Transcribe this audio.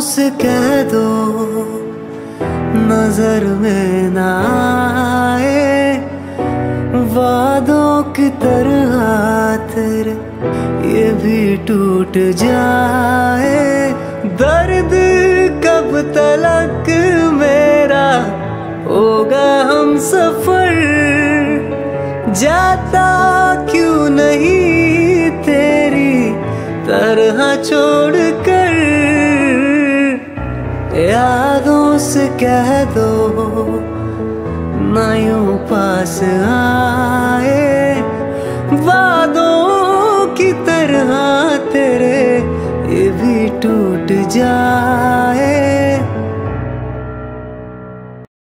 से कह दो नजर में ना आए, वादों की तरह तेरे ये भी टूट जाए। दर्द कब तलक मेरा होगा हम सफर, जाता क्यों नहीं तेरी तरह छोड़ कर। यादों से कह दो